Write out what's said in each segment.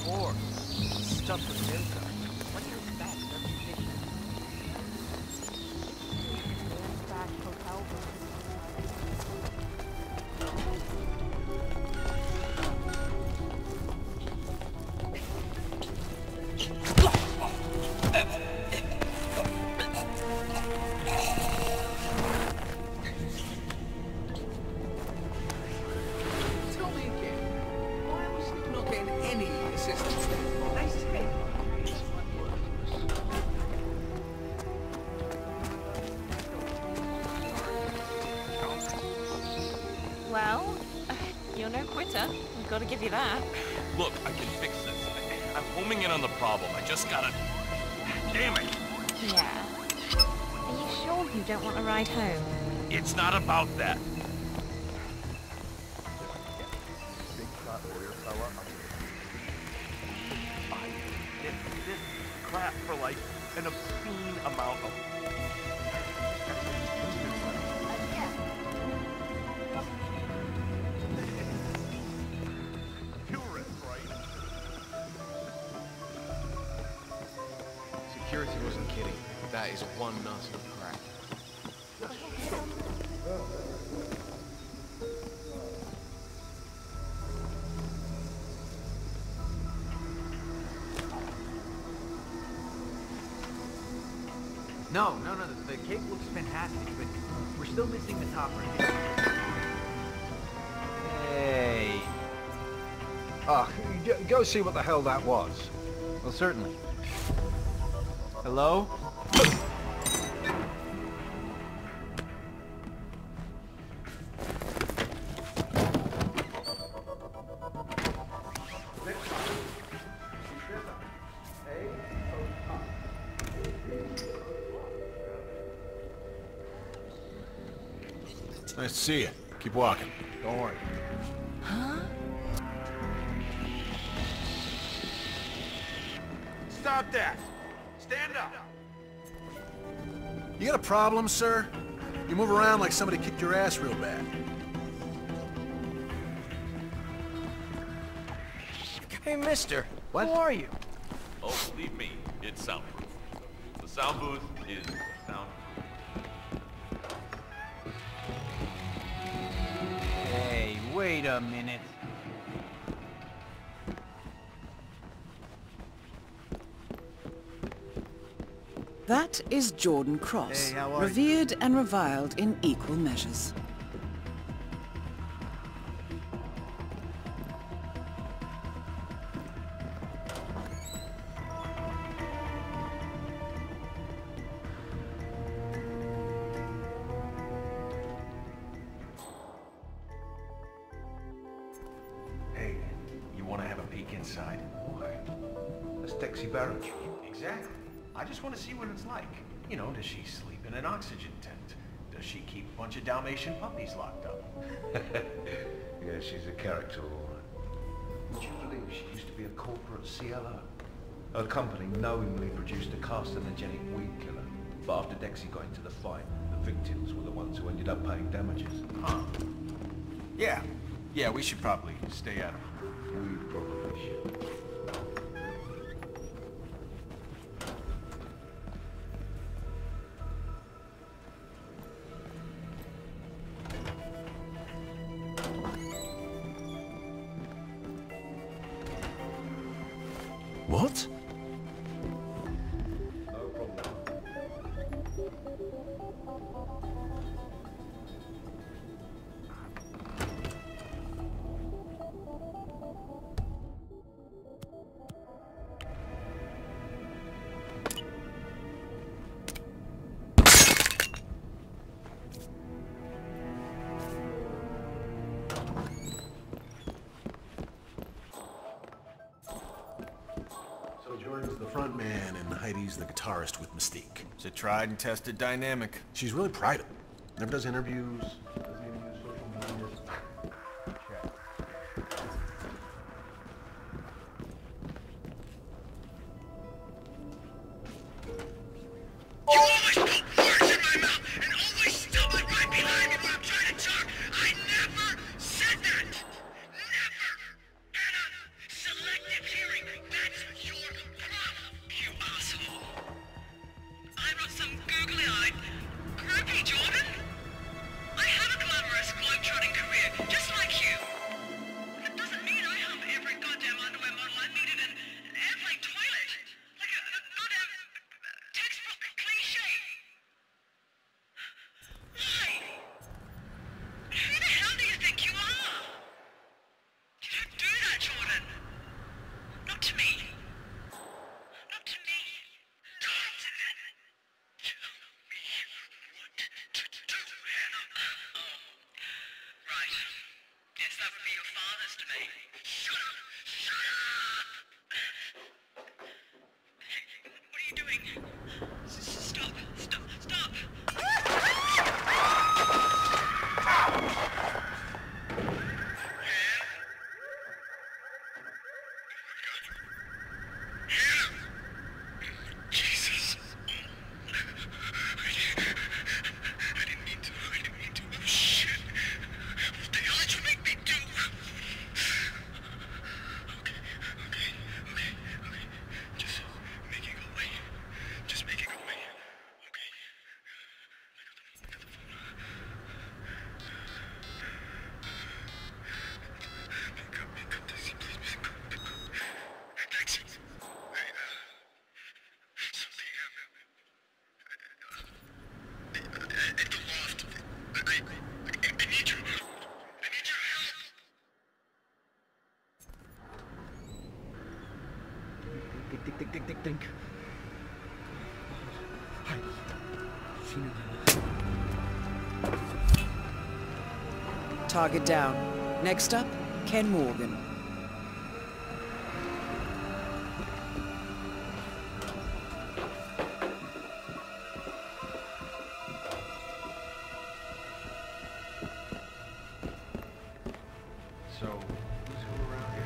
course. Stuff with Milka. What's your bad reputation? Tell me again, why was you not getting any assistance there? They said Well, you're no quitter. I've got to give you that. Look, I can fix this. I'm homing in on the problem. I just gotta... Damn it! Yeah. Are you sure you don't want to ride home? It's not about that. Big shot lawyer fella. I did this crap for like an obscene amount of... Tourist, right? security wasn't kidding. That is one nut of crack. No, the cake looks fantastic, but we're still missing the top right. Hey. Go see what the hell that was. Well, certainly. Hello? Nice to see you. Keep walking. Don't worry. Stop that! Stand up! You got a problem, sir? You move around like somebody kicked your ass real bad. Hey, mister. What? Who are you? Oh, believe me, it's soundproof. The sound booth is soundproof. Hey, wait a minute. That is Jordan Cross, Hey, how are you? revered and reviled in equal measures. Hey, you want to have a peek inside? Why? That's Dexy Barrett. Exactly. I just want to see what it's like. You know, does she sleep in an oxygen tent? Does she keep a bunch of Dalmatian puppies locked up? Yeah, she's a character, all right. Would you believe she used to be a corporate CLO? Her company knowingly produced a carcinogenic weed killer. But after Dexy got into the fight, the victims were the ones who ended up paying damages. Huh. Yeah, we should probably stay out of it. We probably should. What? No problem. So Jordan's the front man and Heidi's the guitarist with Mystique. It's a tried and tested dynamic. She's really private. Never does interviews. Doesn't even use social media. You always put words in my mouth and always stumble right behind me when I'm trying to talk. I never said that. Never. Anna, selective hearing. Dink, dink, dink, dink, dink, dink. Hi. Target down. Next up, Ken Morgan. So, who's who around here?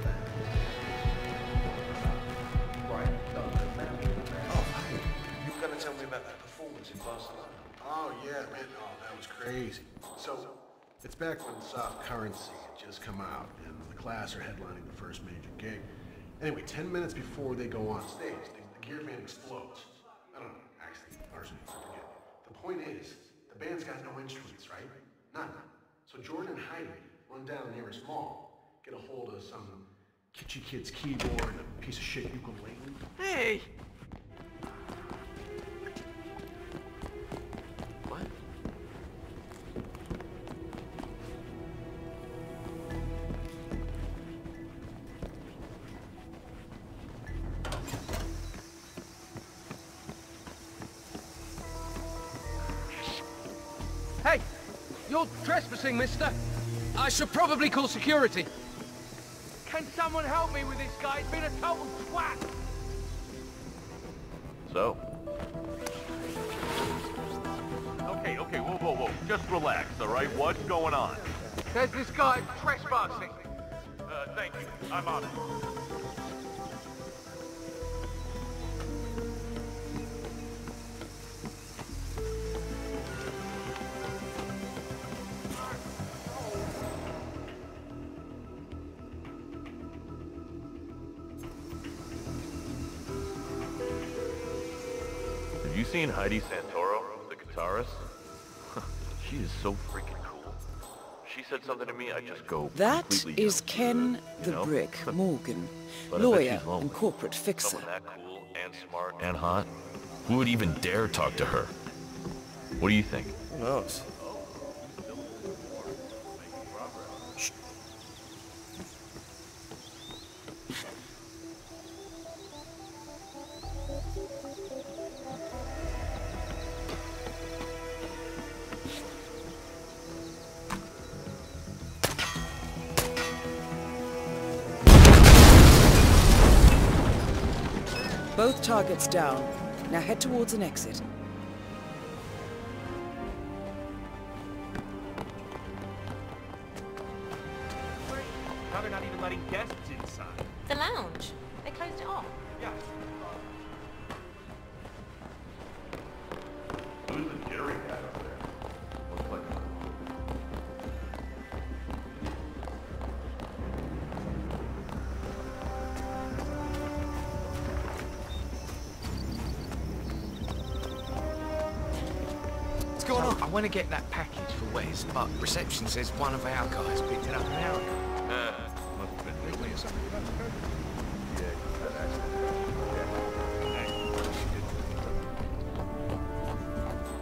Oh, hi. You were gonna tell me about that performance in Barcelona. Oh, yeah, man. Oh, that was crazy. So, it's back when Soft Currency had just come out, and the Class are headlining the first major gig. Anyway, 10 minutes before they go on stage, the gear van explodes. I don't know, actually, largely, I forget. The point is, the band's got no instruments, right? None. So Jordan and Heidi run down the nearest mall, get a hold of some kitschy kid's keyboard and a piece of shit ukulele. Hey! What? Hey! You're trespassing, mister! I should probably call security. Can someone help me with this guy? He's been a total twat! So? Okay, whoa. Just relax, all right? What's going on? There's this guy trespassing. Thank you. I'm on it. Have you seen Heidi Santoro, the guitarist? She is so freaking cool. She said something to me, I just go That completely is Ken the know? Brick Morgan, But I bet lawyer she's lonely. and corporate fixer. Someone that cool and smart and hot? Who would even dare talk to her? What do you think? Who knows? Both targets down. Now head towards an exit. Now they're not even letting guests inside. The lounge. They closed it off. Yeah. Who's the Jerry guy up there? Looks like What's going on? I want to get that package for Wes, but reception says one of our guys picked it up an hour ago. must have been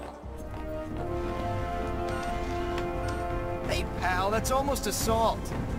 Hey, pal, that's almost assault.